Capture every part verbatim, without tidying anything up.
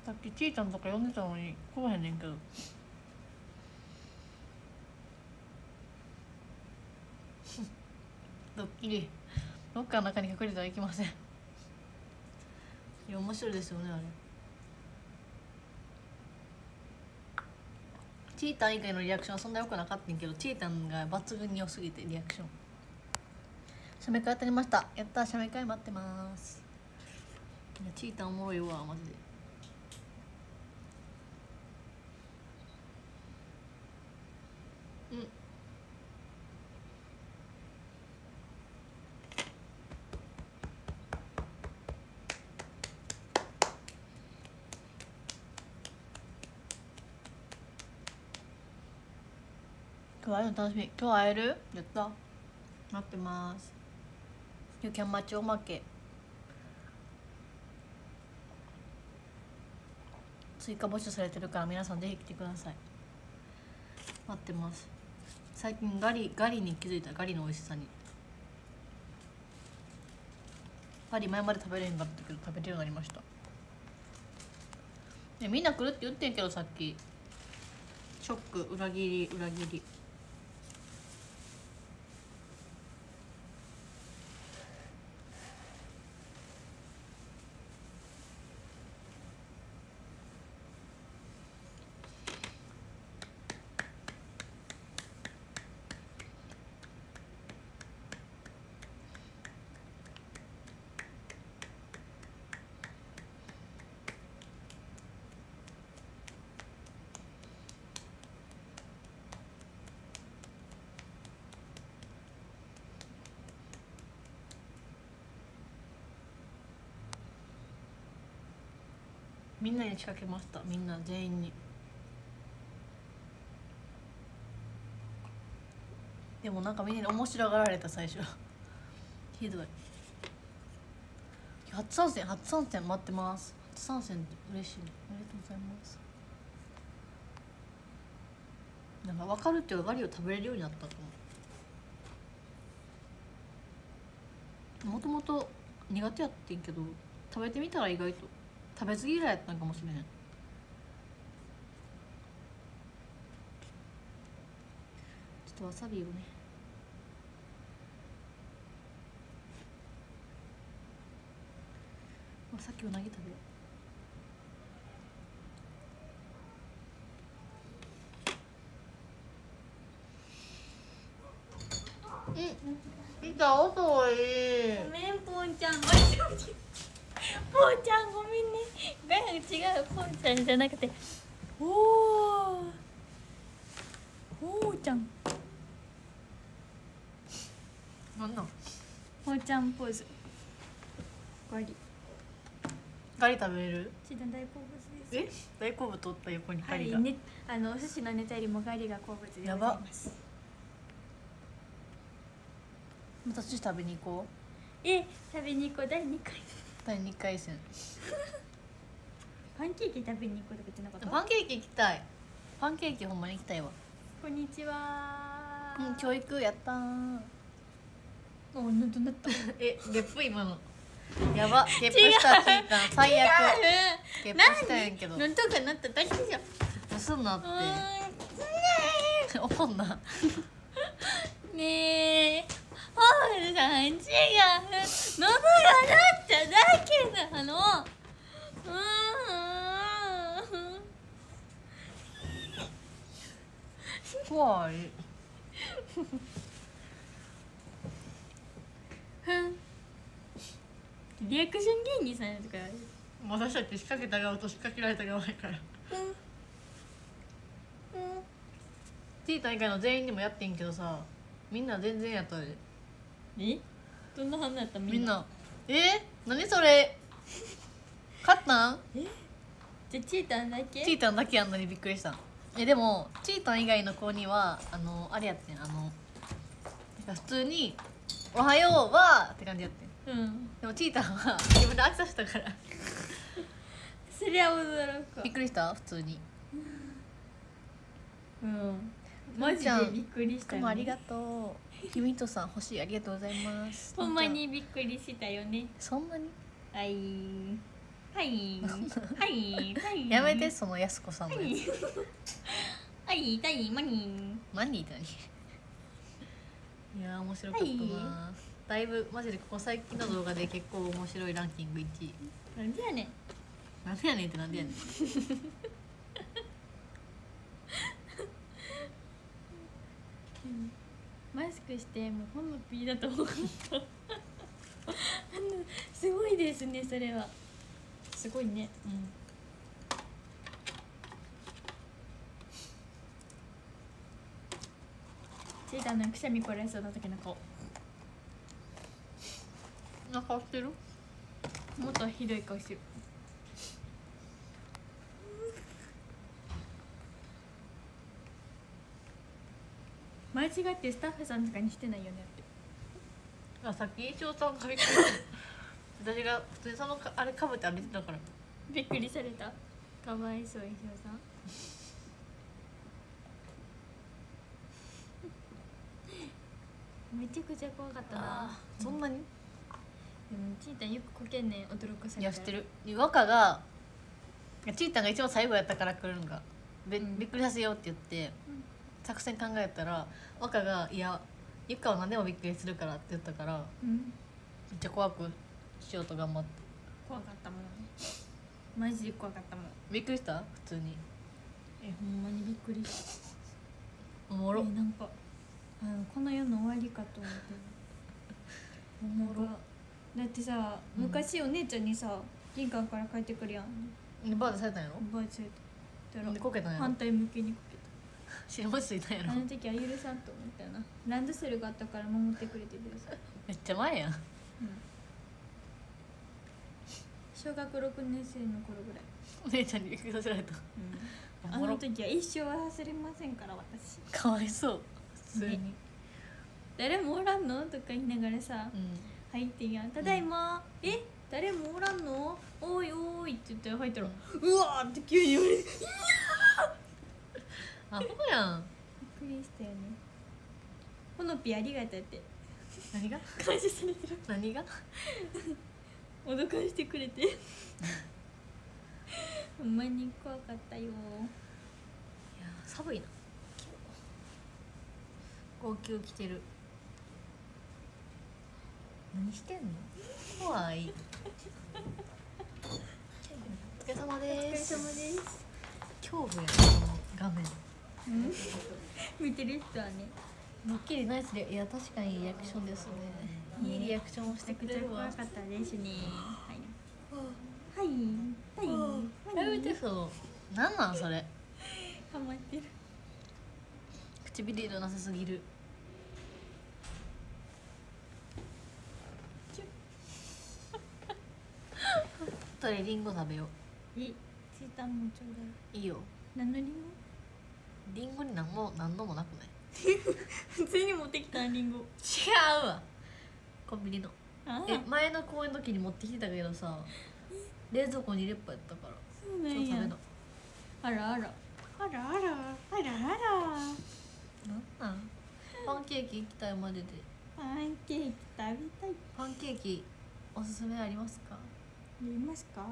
さっきちーちゃんとか呼んでたのに来おへんねんけどドッキリロッカーの中に隠れてはいけません。いや面白いですよねあれ。チータン以外のリアクションはそんな良くなかったんけど、チータンが抜群に良すぎてリアクション。写メ会当たりました。やったー、写メ会待ってます。いやチータンおもろいわマジで。うん。今日会えるの楽しみ。今日会える？やった。待ってます。You can match おまけ。追加募集されてるから皆さんぜひ来てください。待ってます。最近ガリガリに気づいた。ガリの美味しさに。ガリ前まで食べれへんかったけど食べれるようになりました。え、みんな来るって言ってんけどさっき。ショック、裏切り裏切り。みんなに仕掛けました。みんな全員に。でもなんかみんなに面白がられた最初ひどい。初参戦初参戦待ってます。初参戦って嬉しいね。ありがとうございます。なんか分かるっていうかガリを食べれるようになったと思う。もともと苦手やってんけど食べてみたら意外と食べ過ぎぐらいやったんかもしれへん。ちょっとわさびをね。さっきうなぎ食べよう。うん、見た遅い。 ごめんぽんちゃん。ぽんちゃんごめんね。ガヤ違う、ぽんちゃんじゃなくて。おお。ぽんちゃん。 なんなん。 ぽんちゃんポーズ。ガリ。 ガリ食べれる？ ちーたん大好物です。 え？大好物取った横にガリが。 はい、ね、あのお寿司のネタよりもガリが好物でございます。 また寿司食べに行こう。え、食べに行こう。だいにかい。 だいにかい戦。 パンケーキ食べに行こうとか言ってなかった？ パンケーキ行きたい。パンケーキほんまに行きたいわ。 こんにちは。 うん、教育やったー。 お、なんとなった。 え、ゲップ今の。やば、ゲップした聞いた。最悪。ゲップしたんやけど。 なんとかなっただけじゃん。 嘘なって。怒んな。 ねえ。ほらさん違う。喉がなっただけなの。うん。 怖い。 リアクション芸人さんやとか。 私たち仕掛けた側と仕掛けられた側やから。うん。うん。ティータ以外の全員にもやってんけどさ、みんな全然やったで。 え？どんな反応やったみんな。 みんな。え？何それ？勝ったん？ え？じゃチータンだけ？ チータンだけやんのにびっくりした。えでもチータン以外の子にはあのあれやってん、あのなんか普通に「おはようは」って感じやってん。うん、でもチータンは自分で飽きさせたからそりゃ驚く。 びっくりした。普通に。 うんマジでびっくりしたよ、ね、 もありがとう。キミトさん欲しい、ありがとうございます。 ほんまにびっくりしたよね。 そんなに？ はいはいはいはいやめてそのやす子さんのやつはいはいマニマニーだねいやー面白かったな、 はだいぶマジでここ最近の動画で結構面白いランキングいちいーなんでやねんなんでやねんってなんでやねんマスクしてもうほんのピーだと思ったあのすごいですねそれはすごいねうんチーターのくしゃみこられそうな時の顔な顔してるもっとひどい顔してる間違ってスタッフさんとかにしてないよねってあさっき一応さんがびっくりした私が普通にそのかあれかぶって歩いてたからびっくりされたかわいそう石尾さんめちゃくちゃ怖かったなそんなにでもちーたんよくこけんねん驚かされたいや知ってる若がちーたんが一番最後やったから来るんがび,、 うんびっくりさせようって言って、 うん作戦考えたら若が「いやゆかは何でもびっくりするから」って言ったからうんめっちゃ怖くしようと頑張って怖かったもんマジで怖かったもんびっくりした普通にえほんまにびっくりしたおもろえなんかあのこの世の終わりかと思っておもろだってさうん昔お姉ちゃんにさ玄関から帰ってくるやんバーでされたんやろバイツやったらでこけたんやろ反対向きにこけ白文字ついたんやたあろの時は許さんと思ったよなランドセルがあったから守ってくれてください、 めっちゃ前やんうん、小学ろくねん生の頃ぐらい、 お姉ちゃんにびっくりさせられたあおもろの時は一生忘れませんから私かわいそう普通に、 ね誰もおらんのとか言いながらさうん入ってんやんただいま、え誰もおらんのおいおいって言って入ったら、うわーって急に言われてびっアホやんくりしたよねほのぴありがとうって何が感謝されてる何が脅かしてくれてほんまに怖かったよいや寒いな号泣来てる何してんの怖いお疲れ様お疲ですれ様です恐怖やなこの画面うん見てる人はねドッキリナイスでいや確かにいいリアクションですねいいリアクションをしてくれるわめちゃくちゃ怖かったですねはいはいはいやめてそうなんなんそれハマってる唇なさすぎるあとでリンゴ食べよえチータンもちょうだういいよい何のリンゴリンゴに何も何度もなくない普通に持ってきたリンゴ違うわコンビニのあえ前の公演の時に持ってきてたけどさ冷蔵庫に入れっぱやったからそうなんや今日食べなあらあらあらあらあらあらなんなんパンケーキ行きたいまででパンケーキ食べたいパンケーキおすすめありますか見ますか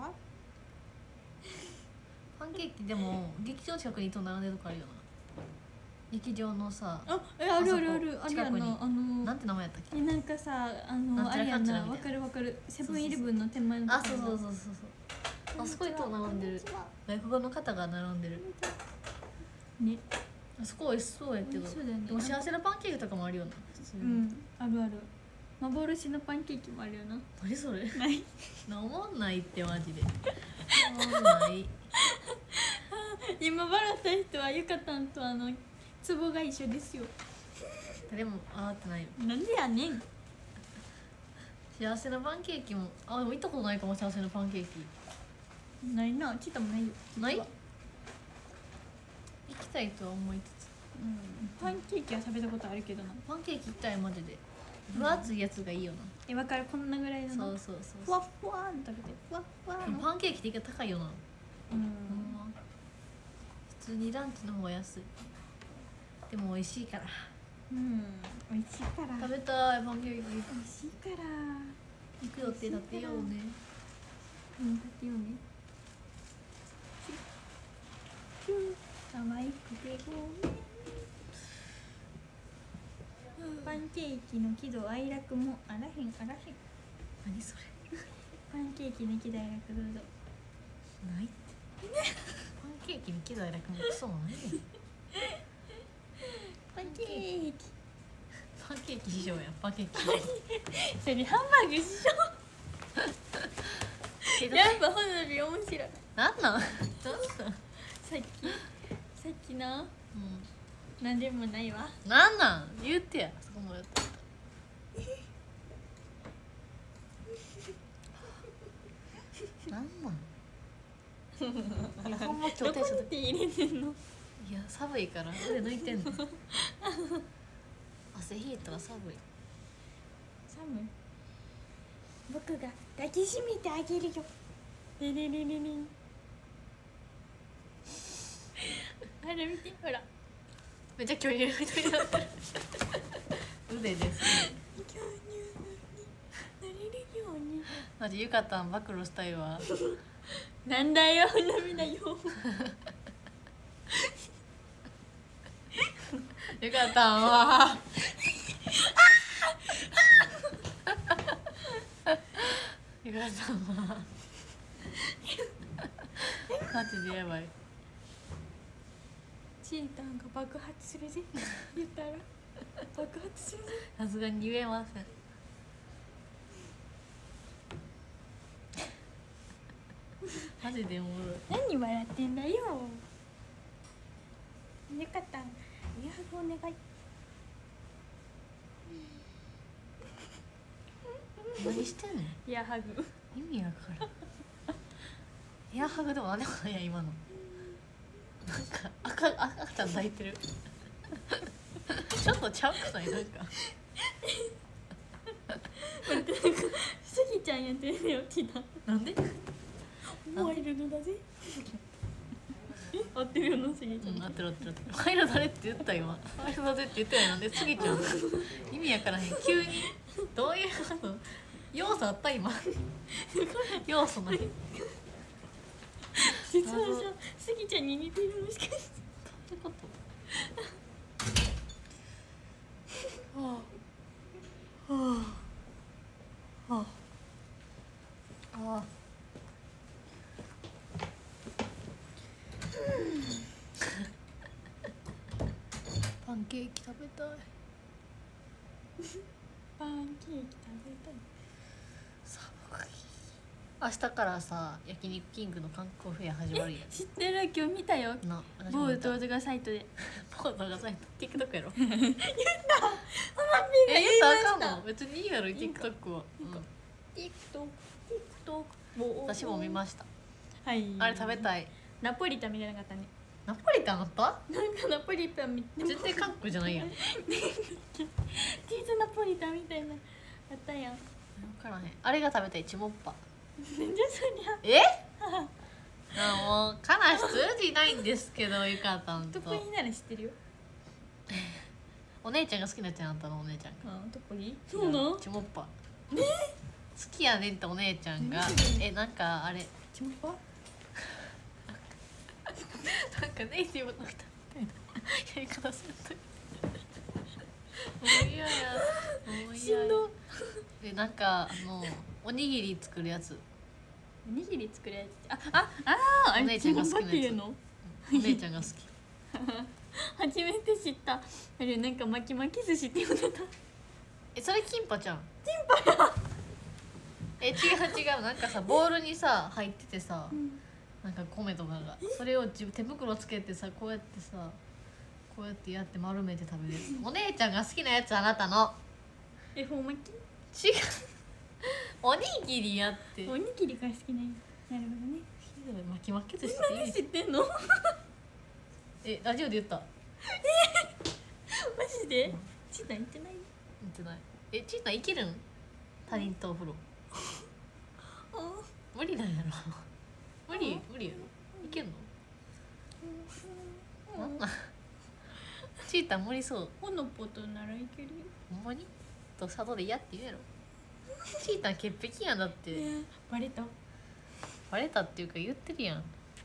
パンケーキでも劇場近くにいつも並んでるとこあるよな劇場のさあえあるあるあるあるやあそこ近くになあのなんて名前やったっけえなんかさあのなんちゃらあれやかんちゃらみたいななわかるわかるセブンイレブンの手前のとこあそうそうそうそうそうあそこいつも並んでる外国の方が並んでるねあそこ美味しそうやけど美味しそうだよねでも幸せなパンケーキとかもあるよな普通に、 うんあるある幻のパンケーキもあるよな何それないなおもんないってマジでおもんない今笑った人はゆかたんとあのツボが一緒ですよ誰もあーってないよなんでやねん幸せなパンケーキもあでも行ったことないかも幸せなパンケーキないなちいたもないよない実は行きたいとは思いつつうんパンケーキは食べたことあるけどなパンケーキ行きたいマジで分厚いやつがいいよな、 えわかるこんなぐらいのなそうそうそうふわっふわーん食べてふわっふわーんでもパンケーキって一回高いよな、 うんほんま普通にランチの方が安いでも美味しいからうん美味しいから食べたいパンケーキ美味しいから行く予定だってようねうんだってよね可愛くてごめんパンケーキの喜怒哀楽もあらへんあらへん何それパンケーキの喜怒哀楽どうぞないってパンケーキに喜怒哀楽もクソもないやんパンケーキパンケーキ師匠やんパンケーキそれハンバーグ師匠やっぱ花火面白いなんなんなんなんさっきさっきなうなんでもないわんなんなん言ってやそこまでやったなんなんいやほんま今日テンションどこに手入れてんのいや寒いから腕抜いてんの汗ひいたら寒い寒い僕が抱きしめてあげるよレレレレレンあれ見てほらめっちゃ巨乳みたいになってる腕です巨乳なれるようにマジゆかたん暴露したいわなんだよ涙よゆかたんはゆかたんはマジでやばいチータンが爆発するぜ言ったら爆発するぜさすがに言えませんマジでおもろい何笑ってんだよよかったんイヤハグお願い何してんのイヤハグ意味やからエアハグでも何でもないやん今のなんか赤赤ちゃん抱いてるちょっとちゃうくないなんか待ってなんかスギちゃんやってるよティナなんでワイルドだぜえ合ってるよなスギちゃん、 うん合ってる合ってる合ってるワイルドだねって言った今ワイルドだぜって言ってないなんでスギちゃん意味やからへん急にどういうこと要素あった今要素ない実はさスギちゃんに似てるもしかしてどういうことはあはあはあああパンケーキ食べたいパンケーキ食べたい寒い明日からさ焼肉キングの観光フェア始まるやん知ってる今日見たよな私も見た某動画サイトでポーズがさ TikTok やろ言ったママえ言言ったらあかんいましたの別にいいやろ TikTok は、うん TikTok TikTok 私も見ましたはいあれ食べたいナポリタン見れなかったねナポリタンあったなんかナポリタンみたいな絶対韓国じゃないやん分チーズナポリタンみたいなあったやんからへんあれが食べたいチモッパなんじゃそりえゃあもう話通じないんですけどゆかたんとトポリなら知ってるよお姉ちゃんが好きなやつやんあんたのお姉ちゃんがあトポリそうなんチモッパ好きやねんってお姉ちゃんがえなんかあれチモパなんかネイティブの人みたいなやり方するともう嫌やもう嫌やしんどでなんかあのおにぎり作るやつおにぎり作るやつああああお姉ちゃんが好きなやつっていうのお姉ちゃんが好き初めて知ったあれなんか巻き巻き寿司って呼んでたえそれキンパちゃんキンパやえ違う違うなんかさボウルにさ入っててさ、 うんなんか米とかがそれを自分手袋つけてさこうやってさこうやってやって丸めて食べるやつお姉ちゃんが好きなやつあなたの恵方巻違うおにぎりやってきおにぎりが好きなんやなるほどね巻き巻き寿司って何いい知ってんのマえラジオで言ったジでちーたん言ってない言ってないえちーたんいけるん他人とお風呂あ無理なんやろ無理無理やろいけんのなんなんちーたん無理そうほのぽとならいけるよほんまにと佐渡で嫌って言うやろちーたん潔癖やんだってバレたバレたっていうか言ってるやん。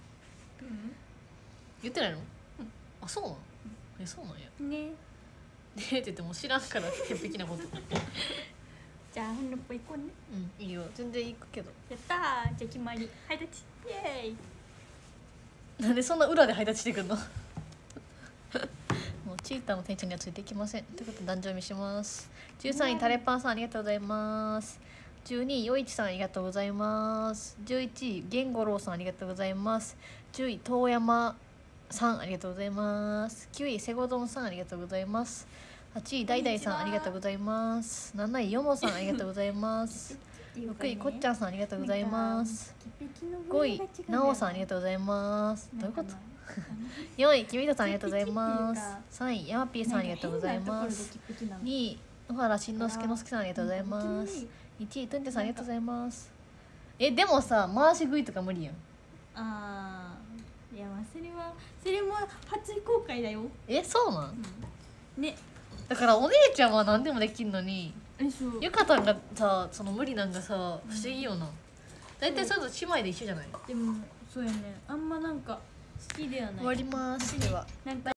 言ってないの？あ、そうなの？え、そうなんや。 ね。 ねって言っても知らんから潔癖なこと。 じゃあ本のっぽいこうね。 うん、いいよ、全然行くけど。 やったー、じゃあ決まり。はいたち、イエーイ。 なんでそんな裏で配達してくんの？もうチーターの店長にはついていきません。ということで壇上見します。じゅうさんいタレパンさんありがとうございます。じゅうにいよいちさんありがとうございます。じゅういちいげんごろうさんありがとうございます。じゅうい遠山さんありがとうございます。きゅういセゴドンさんありがとうございます。はちいダイダイさんありがとうございます。なないヨモさんありがとうございます。ろくいこっちゃんさんありがとうございます。ごいなおさんありがとうございます。どういうこと？よんいきみとさんありがとうございます。さんいヤマピーさんありがとうございます。にい野原しんのすけのすけさんありがとうございます。いちいトゥンテさんありがとうございます。え、でもさ回し食いとか無理やん。 あー、いやまあそれはそれも初公開だよ。 え、そうなん？ うん、ね。 だからお姉ちゃんは何でもできんのに、 え、そう。 ゆかたんがさ、その無理なんがさ不思議よな。大体そういうの姉妹で一緒じゃない？ でもそうやね、あんまなんか好きではない。 終わります。では。 なんか